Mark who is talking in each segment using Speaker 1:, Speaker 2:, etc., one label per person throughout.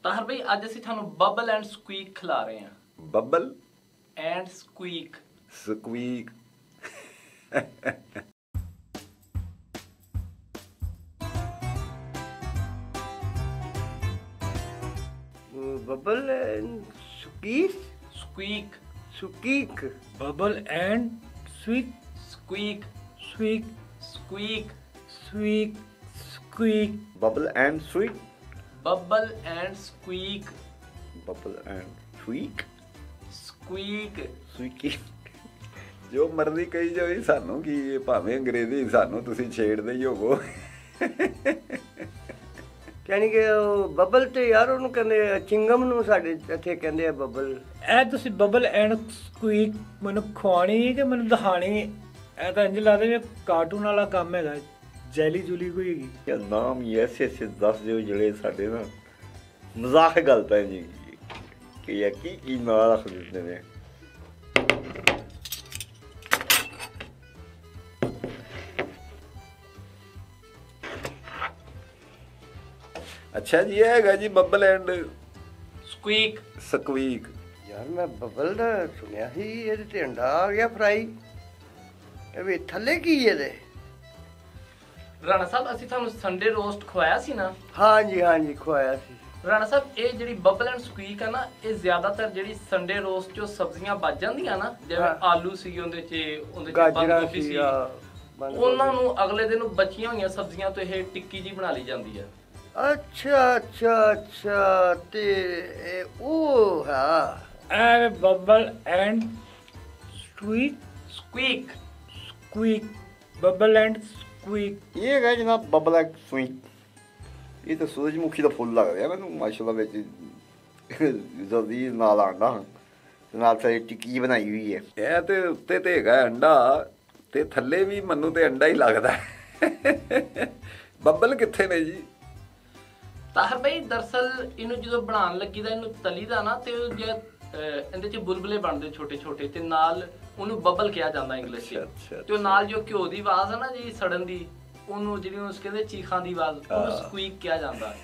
Speaker 1: ताहर भाई अज असीं थानू बबल एंड स्क्वीक खिला रहे हैं।
Speaker 2: Bubble
Speaker 1: and squeak
Speaker 2: squeak
Speaker 3: bubble and squeak
Speaker 1: squeak
Speaker 3: squeak
Speaker 4: bubble and squeak
Speaker 1: squeak
Speaker 4: squeak
Speaker 1: squeak
Speaker 4: squeak squeak
Speaker 2: bubble and sweet
Speaker 1: bubble and squeak
Speaker 2: bubble and squeak
Speaker 1: squeak
Speaker 2: squeaky जो मर्जी कही जाओ सानू की भावें अंग्रेजी सानू तुसी छेड़दे ही होवो
Speaker 3: यानी कि बबल तो यार ਉਹਨੂੰ ਕਹਿੰਦੇ ਚਿੰਗਮ ਨੂੰ ਸਾਡੇ ਇੱਥੇ ਕਹਿੰਦੇ ਆ ਬਬਲ।
Speaker 4: ਇਹ ਤੁਸੀਂ ਬਬਲ ਐਂਡ ਸਕੁਈਕ ਮੈਨੂੰ ਖਵਾਣੀ ਕਿ ਮੈਨੂੰ ਦਿਖਾਣੀ? ਇਹ ਤਾਂ ਇੰਜ ਲੱਗਦਾ ਵੀ ਕਾਰਟੂਨ ਵਾਲਾ ਕੰਮ ਹੈਗਾ, ਜੈਲੀ ਜੁਲੀ ਕੋਈ ਹੈਗੀ।
Speaker 2: या नाम ही ऐसे ऐसे दस दिओ जड़े साडे ना मजाक गलत है जी कि या की ना रख देते ने। अच्छा जी ये हैगा जी बबल एंड
Speaker 1: स्क्वीक
Speaker 2: स्क्वीक।
Speaker 3: ਯਾਰ ਮੈਂ ਬਬਲ ਦਾ ਸੁਣਿਆ ਸੀ, ਇਹਦੇ ਤੇ ਅੰਡਾ ਆ ਗਿਆ ਫਰਾਈ। ਇਹ ਵੀ ਥੱਲੇ ਕੀ ਇਹਦੇ?
Speaker 1: ਰਾਣਾ ਸਾਹਿਬ ਅਸੀਂ ਤੁਹਾਨੂੰ ਸੰਡੇ ਰੋਸਟ ਖਵਾਇਆ ਸੀ ਨਾ।
Speaker 3: ਹਾਂਜੀ ਹਾਂਜੀ ਖਵਾਇਆ ਸੀ।
Speaker 1: ਰਾਣਾ ਸਾਹਿਬ ਇਹ ਜਿਹੜੀ ਬਬਲ ਐਂਡ ਸਕੁਈਕ ਆ ਨਾ, ਇਹ ਜ਼ਿਆਦਾਤਰ ਜਿਹੜੀ ਸੰਡੇ ਰੋਸਟ ਚੋਂ ਸਬਜ਼ੀਆਂ ਬਚ ਜਾਂਦੀਆਂ ਨਾ, ਜਿਵੇਂ ਆਲੂ ਸੀ ਉਹਦੇ ਚ
Speaker 3: ਗਾਜਰਾਂ
Speaker 1: ਬੰਦ ਗੋਭੀ
Speaker 3: ਸੀ
Speaker 1: ਉਹਨਾਂ ਨੂੰ ਅਗਲੇ ਦਿਨ ਬਚੀਆਂ ਹੋਈਆਂ ਸਬਜ਼ੀਆਂ ਤੋਂ ਇਹ ਟਿੱਕੀ ਜੀ ਬਣਾ ਲਈ ਜਾਂਦੀ ਹੈ।
Speaker 3: ਅੱਛਾ ਅੱਛਾ ਅੱਛਾ ਤੇ ਉਹ ਹਾਂ
Speaker 4: ਇਹ bubble and sweet
Speaker 1: squeak
Speaker 4: squeak bubble and squeak.
Speaker 2: ये है जनाब बबल एंड स्वीट। ये तो सूरजमुखी का फुल लग रहा है मैं माशाल्लाह विच जल्दी नाल आंडा नाल सारी टिक्की बनाई हुई है। ਇਹ ਤੇ ਉੱਤੇ ਤੇ ਹੈਗਾ ਅੰਡਾ ਤੇ ਥੱਲੇ ਵੀ ਮੈਨੂੰ ਤੇ ਅੰਡਾ ਹੀ ਲੱਗਦਾ ਬੱਬਲ ਕਿੱਥੇ ਨੇ ਜੀ?
Speaker 1: ਤਾਹਰ ਭਾਈ ਦਰਸਲ ਇਹਨੂੰ ਜਦੋਂ ਬਣਾਉਣ ਲੱਗੀ ਦਾ ਇਹਨੂੰ ਤਲੀ ਦਾ ਨਾ ਤੇ ਜੇ ਇਹਦੇ ਚ ਬੁਲਬੁਲੇ ਬਣਦੇ ਛੋਟੇ ਛੋਟੇ ਤੇ ਨਾਲ ਉਹਨੂੰ ਬਬਲ ਕਿਹਾ ਜਾਂਦਾ ਇੰਗਲਿਸ਼ ਚ। ਤੇ ਨਾਲ ਜੋ ਘਿਓ ਦੀ ਆਵਾਜ਼ ਹੈ ਨਾ ਜੀ ਸੜਨ ਦੀ, ਉਹਨੂੰ ਜਿਹੜੀ ਉਸ ਕਹਿੰਦੇ ਚੀਖਾਂ ਦੀ ਆਵਾਜ਼, ਉਹਨੂੰ ਸਕੁਈਕ ਕਿਹਾ ਜਾਂਦਾ।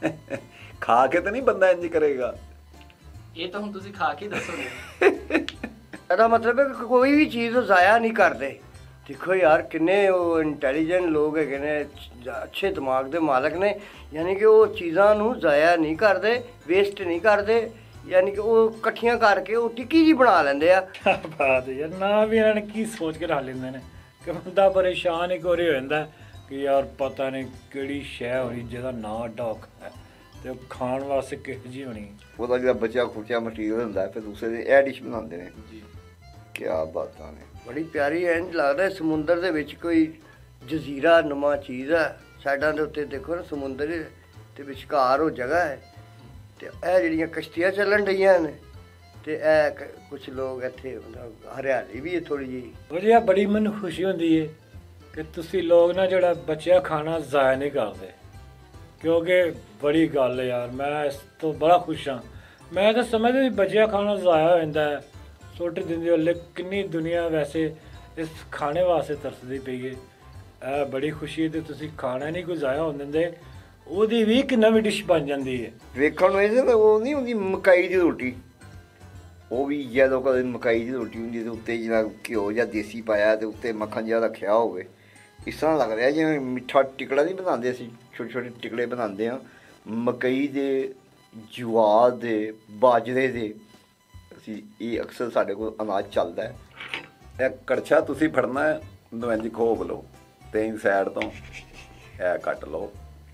Speaker 2: ਖਾ ਕੇ ਤਾਂ ਨਹੀਂ ਬੰਦਾ ਇੰਜ ਕਰੇਗਾ?
Speaker 1: ਇਹ ਤਾਂ ਹੁਣ ਤੁਸੀਂ ਖਾ ਕੇ ਦੱਸੋਗੇ।
Speaker 3: ਇਹਦਾ ਮਤਲਬ ਹੈ ਕਿ ਕੋਈ ਵੀ ਚੀਜ਼ ਉਹ ਜ਼ਾਇਆ ਨਹੀਂ ਕਰਦੇ। ਦੇਖੋ ਯਾਰ ਕਿੰਨੇ ਉਹ ਇੰਟੈਲੀਜੈਂਟ ਲੋਕ ਹੈਗੇ ਨੇ, ਅੱਛੇ ਦਿਮਾਗ ਦੇ ਮਾਲਕ ਨੇ, ਯਾਨੀ ਕਿ ਉਹ ਚੀਜ਼ਾਂ ਨੂੰ ਜ਼ਾਇਆ ਨਹੀਂ ਕਰਦੇ, ਵੇਸਟ ਨਹੀਂ ਕਰਦੇ, ਯਾਨੀ ਕਿ ਉਹ ਇਕੱਠੀਆਂ ਕਰਕੇ ਉਹ ਟਿੱਕੀ ਜੀ ਬਣਾ ਲੈਂਦੇ ਆ।
Speaker 4: ਬਾਤ ਯਾਰ ਨਾ ਵੀ ਇਹਨਾਂ ਨੇ ਕੀ ਸੋਚ ਕੇ ਰੱਖ ਲੈਂਦੇ ਨੇ ਕਿ ਬੰਦਾ ਪਰੇਸ਼ਾਨ ਹੀ ਕੋਰੇ ਹੋ ਜਾਂਦਾ ਕਿ ਯਾਰ ਪਤਾ ਨਹੀਂ ਕਿਹੜੀ ਸ਼ੈ ਹੋਣੀ ਜਿਹਦਾ ਨਾਂ ਡੌਕ ਹੈ ਤੇ ਉਹ ਖਾਣ ਵਾਸਤੇ ਕਿਹੋ ਜਿਹੀ ਹੋਣੀ।
Speaker 2: ਉਹਦਾ ਜਿਹੜਾ ਬਚਿਆ ਖੁਚਿਆ ਮਟੀਰੀਅਲ ਹੁੰਦਾ ਫਿਰ ਦੂਸਰੇ ਦੇ ਇਹ ਡਿਸ਼ ਬਣਾਉਂਦੇ ਨੇ ਜੀ। ਕੀ ਬਾਤਾਂ ਨੇ, ਬੜੀ
Speaker 3: ਬੜੀ ਪਿਆਰੀ ਇੰਝ ਲੱਗਦਾ ਸਮੁੰਦਰ ਦੇ ਵਿੱਚ ਕੋਈ ਜਜ਼ੀਰਾ ਨੁਮਾ ਚੀਜ਼ ਹੈ। ਸਾਈਡਾਂ ਦੇ ਉੱਤੇ ਦੇਖੋ ਨਾ ਸਮੁੰਦਰ ਤੇ ਵਿਚਕਾਰ ਉਹ ਜਗ੍ਹਾ ਹੈ ਤੇ ਇਹ ਜਿਹੜੀਆਂ ਕਸ਼ਤੀਆਂ ਚੱਲਣ ਰਹੀਆਂ ਨੇ ਤੇ ਇਹ ਕੁਝ ਲੋਕ ਇੱਥੇ ਹਰਿਆਲੀ ਵੀ ਹੈ ਥੋੜੀ ਜਿਹੀ।
Speaker 4: ਵਧੀਆ ਬੜੀ ਮੈਨੂੰ ਖੁਸ਼ੀ ਹੁੰਦੀ ਹੈ ਕਿ ਤੁਸੀਂ ਲੋਕ ਨਾ ਜਿਹੜਾ ਬਚਿਆ ਖਾਣਾ ਜ਼ਾਇਆ ਨਹੀਂ ਕਰਦੇ, ਕਿਉਂਕਿ ਬੜੀ ਗੱਲ ਹੈ ਯਾਰ, ਮੈਂ ਇਸ ਤੋਂ ਬੜਾ ਖੁਸ਼ ਹਾਂ। ਮੈਂ ਤਾਂ ਸਮਝਦਾ ਵੀ ਬਚਿਆ ਖਾਣਾ ਜ਼ਾਇਆ ਹੋ ਜਾਂਦਾ ਹੈ, ਸੁੱਟ ਦਿੰਦੇ ਹੋ, ਲੇਕਿਨ ਕਿੰਨੀ ਦੁਨੀਆ ਵੈਸੇ ਇਸ ਖਾਣੇ ਵਾਸਤੇ ਤਰਸਦੀ ਪਈ ਹੈ। ਇਹ ਬੜੀ ਖੁਸ਼ੀ ਹੈ ਤੇ ਤੁਸੀਂ ਖਾਣਾ ਨਹੀਂ ਕੋਈ ਜ਼ਾਇਆ ਹੋਣ ਦਿੰਦੇ, ਉਹਦੀ ਵੀ ਇੱਕ ਨਵੀਂ ਡਿਸ਼ ਬਣ ਜਾਂਦੀ ਹੈ।
Speaker 2: ਵੇਖਣ ਨੂੰ ਇਹ ਉਹ ਨਹੀਂ ਹੁੰਦੀ ਮਕਾਈ ਦੀ ਰੋਟੀ, ਉਹ ਵੀ ਜਦੋਂ ਕਦੇ ਮਕਾਈ ਦੀ ਰੋਟੀ ਹੁੰਦੀ ਤੇ ਉੱਤੇ ਜਿਹੜਾ ਘਿਓ ਜਾਂ ਦੇਸੀ ਪਾਇਆ ਤੇ ਉੱਤੇ ਮੱਖਣ ਜਿਹਾ ਰੱਖਿਆ ਹੋਵੇ, ਇਸ ਤਰ੍ਹਾਂ ਲੱਗ ਰਿਹਾ ਜਿਵੇਂ ਮਿੱਠਾ ਟਿਕੜਾ ਨਹੀਂ ਬਣਾਉਂਦੇ ਅਸੀਂ, ਛੋਟੇ ਛੋਟੇ ਟਿਕੜੇ ਬਣਾਉਂਦੇ ਹਾਂ ਮਕਈ ਦੇ, ਜਵਾਰ ਦੇ, ਬਾਜਰੇ ਦੇ। ਅਸੀਂ ਇਹ ਅਕਸਰ ਸਾਡੇ ਕੋਲ ਅਨਾਜ ਚੱਲਦਾ ਹੈ। ਇਹ ਕੜਛਾ ਤੁਸੀਂ ਫੜਨਾ ਨੂੰ ਇੰਝ ਖੋਬ ਲਓ ਤੇ ਸਾਈਡ ਤੋਂ ਇਹ ਕੱਟ ਲਓ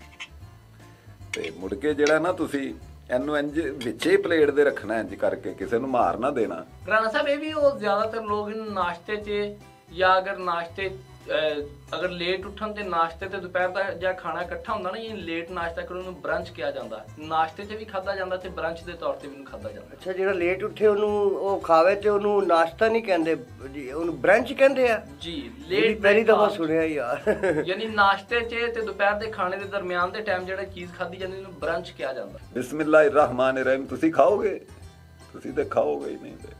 Speaker 2: ਤੇ ਮੁੜ ਕੇ ਜਿਹੜਾ ਨਾ ਤੁਸੀਂ ਇਹਨੂੰ ਇੰਜ ਵਿੱਚੇ ਪਲੇਟ ਦੇ ਰੱਖਣਾ ਇੰਜ ਕਰਕੇ, ਕਿਸੇ ਨੂੰ ਮਾਰ ਨਾ ਦੇਣਾ।
Speaker 1: ਰਾਣਾ ਸਾਹਿਬ ਇਹ ਵੀ ਉਹ ਜ਼ਿਆਦਾਤਰ ਲੋਕ ਇਹਨੂੰ ਨਾਸ਼ਤੇ 'ਚ ਜਾਂ ਅਗਰ ਨਾਸ਼ਤੇ ਅਗਰ ਲੇਟ ਉੱਠਣ ਤੇ ਨਾਸ਼ਤੇ ਤੇ ਦੁਪਹਿਰ ਦਾ ਜਾਂ ਖਾਣਾ ਇਕੱਠਾ ਹੁੰਦਾ ਨਾ, ਇਹ ਲੇਟ ਨਾਸ਼ਤਾ ਕਰਨ ਨੂੰ ਬ੍ਰੰਚ ਕਿਹਾ ਜਾਂਦਾ। ਨਾਸ਼ਤੇ 'ਚ ਵੀ ਖਾਧਾ ਜਾਂਦਾ ਤੇ ਬ੍ਰੰਚ ਦੇ ਤੌਰ ਤੇ ਵੀ ਖਾਧਾ ਜਾਂਦਾ।
Speaker 3: ਅੱਛਾ ਜਿਹੜਾ ਲੇਟ ਉੱਠੇ ਉਹਨੂੰ ਉਹ ਖਾਵੇ ਤੇ ਉਹਨੂੰ ਨਾਸ਼ਤਾ ਨਹੀਂ ਕਹਿੰਦੇ ਜੀ, ਉਹਨੂੰ ਬ੍ਰੰਚ ਕਹਿੰਦੇ ਆ
Speaker 1: ਜੀ। ਲੇਟ
Speaker 3: ਪਹਿਲੀ ਦਫਾ ਸੁਣਿਆ ਯਾਰ।
Speaker 1: ਯਾਨੀ ਨਾਸ਼ਤੇ 'ਚ ਤੇ ਦੁਪਹਿਰ ਦੇ ਖਾਣੇ ਦੇ ਦਰਮਿਆਨ ਦੇ ਟਾਈਮ ਜਿਹੜਾ ਚੀਜ਼ ਖਾਧੀ ਜਾਂਦੀ ਉਹਨੂੰ ਬ੍ਰੰਚ ਕਿਹਾ ਜਾਂਦਾ।
Speaker 2: ਬਿਸਮਿਲ੍ਲਾਹਿਰ ਰਹਿਮਾਨਿਰ ਰਹੀਮ। ਤੁਸੀਂ ਖਾਓਗੇ? ਤੁਸੀਂ ਤੇ ਖਾਓਗੇ ਹੀ ਨਹੀਂ ਤੇ।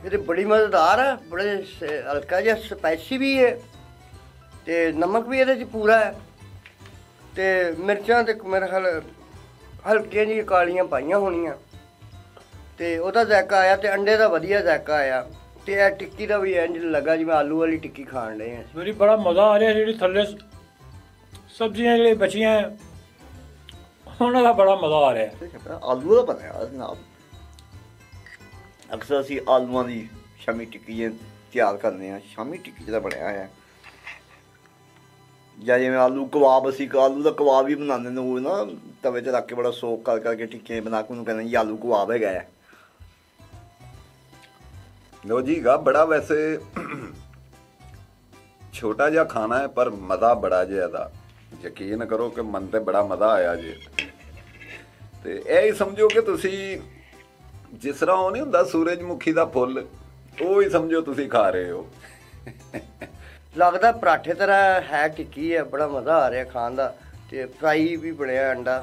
Speaker 3: ये बड़ी मज़ेदार है, बड़े हल्का जिहा स्पाइसी भी है ते नमक भी ये पूरा है ते मिर्चां ते मेरे ख्याल हल्कियां जी कालियां पाइयां होनियां ते ओहदा जायका आया ते अंडे दा वधिया जायका आया ते ਇਹ टिक्की दा भी इंज लगा जिवें आलू वाली टिक्की खाण लगे हैं।
Speaker 4: मेरी बड़ा मज़ा आ रहा जी थल्ले सब्जियां जी बचियां उन्हां दा बड़ा मज़ा आ रहा।
Speaker 2: आलू ਦਾ ਬਣਿਆ ਜਨਾਬ। ਅਕਸਰ ਅਸੀਂ ਆਲੂਆਂ ਦੀ ਸ਼ਾਮੀ ਟਿੱਕੀ ਤਿਆਰ ਕਰਦੇ ਹਾਂ, ਸ਼ਾਮੀ ਟਿੱਕੀ ਜਿਹੜਾ ਬਣਿਆ ਹੈ ਜਾਂ ਜਿਵੇਂ ਆਲੂ ਕਬਾਬ, ਅਸੀਂ ਆਲੂ ਦਾ ਕਬਾਬ ਵੀ ਬਣਾਉਂਦੇ ਨੇ, ਉਹ ਨਾ ਤਵੇ 'ਤੇ ਰੱਖ ਕੇ ਬੜਾ ਸੋਕ ਕਰ ਕਰਕੇ ਟਿੱਕੀਆਂ ਬਣਾ ਕੇ ਉਹਨੂੰ ਕਹਿੰਦੇ ਜੀ ਆਲੂ ਕਬਾਬ ਹੈਗਾ ਹੈ।
Speaker 5: लो जी गा बड़ा वैसे छोटा जिहा खाना है पर मज़ा बड़ा ज्यादा, यकीन करो कि मन ते बड़ा मज़ा आया जे। ते ਇਹ ਹੀ ਸਮਝੋ ਕਿ ਤੁਸੀਂ ਜਿਸ ਤਰ੍ਹਾਂ ਉਹ ਨਹੀਂ ਹੁੰਦਾ ਸੂਰਜਮੁਖੀ ਦਾ ਫੁੱਲ, ਉਹ ਹੀ ਸਮਝੋ ਤੁਸੀਂ ਖਾ ਰਹੇ ਹੋ।
Speaker 3: लगदा पराठे तरह है टिक्की है, बड़ा मज़ा आ रहा खान दा ते फ्राई भी बनया अंडा।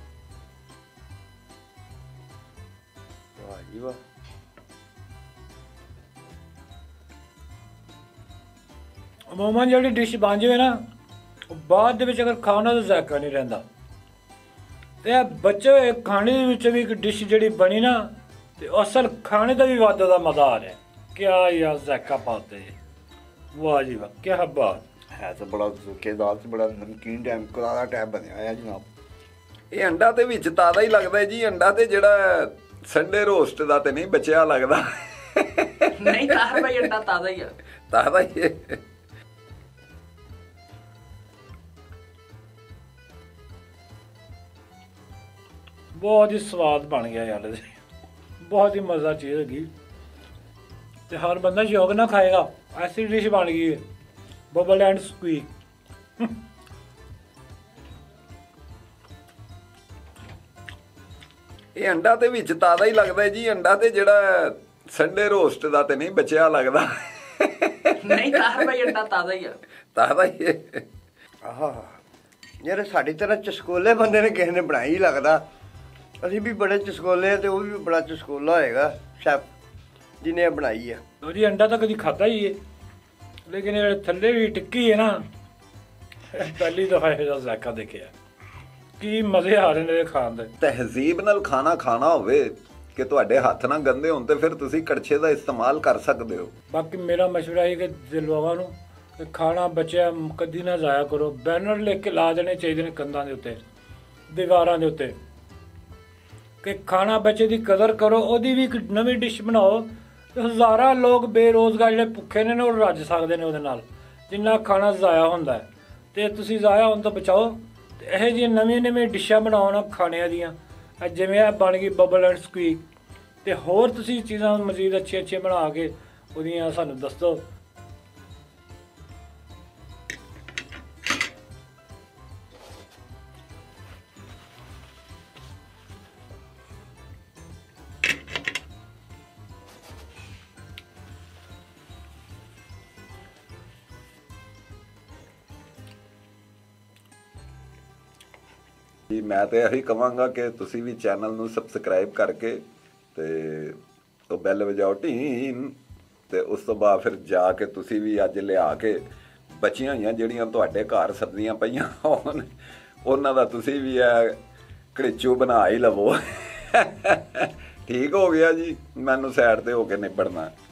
Speaker 3: वाह जी वाह।
Speaker 4: ਅਮੂਮਨ ਜਿਹੜੀ ਡਿਸ਼ ਬਣ ਜਾਵੇ ਨਾ ਬਾਅਦ ਦੇ ਵਿੱਚ ਅਗਰ ਖਾਣਾ ਦਾ ਜ਼ਾਇਕਾ ਨਹੀਂ ਰਹਿੰਦਾ ਤੇ ਇਹ ਬੱਚੇ ਖਾਣੇ ਦੇ ਵਿੱਚ ਵੀ ਇੱਕ ਡਿਸ਼ ਜਿਹੜੀ ਬਣੀ ਨਾ ਤੇ ਅਸਲ ਖਾਣੇ ਦਾ ਵੀ ਵਾਧਾ ਦਾ ਮਜ਼ਾ ਆ ਰਿਹਾ। ਕਿਆ ਯਾਰ ਜ਼ਾਇਕਾ ਪਾਤੇ, ਵਾਹ ਜੀ ਵਾਹ, ਕਿਆ ਬਾਤ
Speaker 2: ਹੈ। ਤਾਂ ਬੜਾ ਜ਼ੋਰਦਾਰ ਤੇ ਬੜਾ ਨਮਕੀਨ ਟਾਈਮ ਕਰਾਰਾ ਟਾਈਪ ਬਣਿਆ ਹੋਇਆ ਜਨਾਬ।
Speaker 5: ਇਹ ਅੰਡਾ ਤੇ ਵਿੱਚ ਤਾਜ਼ਾ ਹੀ ਲੱਗਦਾ ਜੀ, ਅੰਡਾ ਤੇ ਜਿਹੜਾ ਸੰਡੇ ਰੋਸਟ ਦਾ ਤੇ ਨਹੀਂ ਬਚਿਆ ਲੱਗਦਾ।
Speaker 1: ਨਹੀਂ ਤਾਹਰ ਭਾਈ ਅੰਡਾ ਤਾਜ਼ਾ ਹੀ ਆ,
Speaker 5: ਤਾਜ਼ਾ ਹੀ ਹੈ।
Speaker 4: ਬਹੁਤ ਹੀ ਸਵਾਦ ਬਣ ਗਿਆ ਯਾਰ, ਬਹੁਤ ਹੀ ਮਜ਼ਾ ਚੀਜ਼ ਹੈਗੀ ਤੇ ਹਰ ਬੰਦਾ ਸ਼ੌਕ ਨਾਲ ਖਾਏਗਾ। ਐਸੀ ਡਿਸ਼ ਬਣ ਗਈ ਹੈ ਬਬਲ ਐਂਡ ਸਕੁਈਕ।
Speaker 5: ਇਹ ਅੰਡਾ ਤੇ ਵਿੱਚ ਤਾਜ਼ਾ ਹੀ ਲੱਗਦਾ ਜੀ, ਅੰਡਾ ਤੇ ਜਿਹੜਾ ਸੰਡੇ ਰੋਸਟ ਦਾ ਤੇ ਨਹੀਂ ਬਚਿਆ ਲੱਗਦਾ।
Speaker 1: ਨਹੀਂ ਤਾਹਰ ਭਾਈ ਅੰਡਾ ਤਾਜ਼ਾ ਹੀ ਆ,
Speaker 5: ਤਾਜ਼ਾ ਹੀ ਹੈ।
Speaker 3: ਆਹਾ ਯਾਰ ਸਾਡੀ ਤਰ੍ਹਾਂ ਚਸਕੋਲੇ ਬੰਦੇ ਨੇ ਕਿਸੇ ਨੇ ਬਣਾਈ ਹੀ ਲੱਗਦਾ। ਅਸੀਂ ਵੀ ਬੜੇ ਚਸਕੋਲੇ ਤੇ ਉਹ ਵੀ ਬੜਾ ਚਸਕੋਲਾ ਹੋਏਗਾ ਸ਼ੈਫ ਜਿਹਨੇ ਬਣਾਈ ਆ।
Speaker 4: ਜੀ ਅੰਡਾ ਤਾਂ ਕਦੀ ਖਾਦਾ ਹੀ ਹੈ ਲੇਕਿਨ ਇਹ ਥੱਲੇ ਵੀ ਟਿੱਕੀ ਹੈ ਨਾ, ਪਹਿਲੀ ਦਫਾ ਇਹਦਾ ਜ਼ਾਇਕਾ ਦੇਖਿਆ। ਕੀ ਮਜ਼ੇ ਆ ਰਹੇ ਨੇ ਖਾਣ ਦੇ।
Speaker 5: ਤਹਿਜ਼ੀਬ ਨਾਲ ਖਾਣਾ ਖਾਣਾ ਹੋਵੇ ਕਿ ਤੁਹਾਡੇ ਹੱਥ ਨਾ ਗੰਦੇ ਹੋਣ ਤੇ ਫਿਰ ਤੁਸੀਂ ਕੜਛੇ ਦਾ ਇਸਤੇਮਾਲ ਕਰ ਸਕਦੇ ਹੋ।
Speaker 4: ਬਾਕੀ ਮੇਰਾ ਮਸ਼ਵਰਾ ਹੈ ਕਿ ਲੋਕਾਂ ਨੂੰ ਕਿ ਖਾਣਾ ਬਚਿਆ ਕਦੀ ਨਾ ਜ਼ਾਇਆ ਕਰੋ। ਬੈਨਰ ਲਿਖ ਕੇ ਲਾ ਦੇਣੇ ਚਾਹੀਦੇ ਨੇ ਕੰਧਾਂ ਦੇ ਉੱਤੇ, ਦੀਵਾਰਾਂ ਦੇ ਉੱਤੇ ਕਿ ਖਾਣਾ ਬਚੇ ਦੀ ਕਦਰ ਕਰੋ, ਉਹਦੀ ਵੀ ਇੱਕ ਨਵੀਂ ਡਿਸ਼ ਬਣਾਓ। ਹਜ਼ਾਰਾਂ ਲੋਕ ਬੇਰੋਜ਼ਗਾਰ ਜਿਹੜੇ ਭੁੱਖੇ ਨੇ ਉਹ ਰੱਜ ਸਕਦੇ ਨੇ ਉਹਦੇ ਨਾਲ, ਜਿੰਨਾ ਖਾਣਾ ਜ਼ਾਇਆ ਹੁੰਦਾ ਹੈ। ਅਤੇ ਤੁਸੀਂ ਜ਼ਾਇਆ ਹੋਣ ਤੋਂ ਬਚਾਓ ਅਤੇ ਇਹੋ ਜਿਹੀਆਂ ਨਵੀਆਂ ਨਵੀਆਂ ਡਿਸ਼ਾਂ ਬਣਾਓ ਨਾ ਖਾਣਿਆਂ ਦੀਆਂ। ਜਿਵੇਂ ਇਹ ਬਣ ਗਈ ਬਬਲ ਐਂਡ ਸਕੁਈਕ, ਅਤੇ ਹੋਰ ਤੁਸੀਂ ਚੀਜ਼ਾਂ ਮਜ਼ੀਦ ਅੱਛੀਆਂ ਅੱਛੀਆਂ ਬਣਾ ਕੇ ਉਹਦੀਆਂ ਸਾਨੂੰ ਦੱਸੋ।
Speaker 5: ਜੀ ਮੈਂ ਤਾਂ ਇਹੀ ਕਹਾਂਗਾ ਕਿ ਤੁਸੀਂ ਵੀ ਚੈਨਲ ਨੂੰ ਸਬਸਕ੍ਰਾਈਬ ਕਰਕੇ ਤੇ ਉਹ ਬੈਲ ਵਜਾਓ ਢੀਨ, ਤੇ ਉਸ ਤੋਂ ਬਾਅਦ ਫਿਰ ਜਾ ਕੇ ਤੁਸੀਂ ਵੀ ਅੱਜ ਲਿਆ ਕੇ ਬਚੀਆਂ ਹੋਈਆਂ ਜਿਹੜੀਆਂ ਤੁਹਾਡੇ ਘਰ ਸਬਜ਼ੀਆਂ ਪਈਆਂ ਹੋਣ ਉਹਨਾਂ ਦਾ ਤੁਸੀਂ ਵੀ ਇਹ ਘੜੀਚੂ ਬਣਾ ਹੀ ਲਵੋ। ਠੀਕ ਹੋ ਗਿਆ ਜੀ, ਮੈਨੂੰ ਸਾਈਡ ਤੇ ਹੋ ਕੇ ਨਿਬੜਨਾ।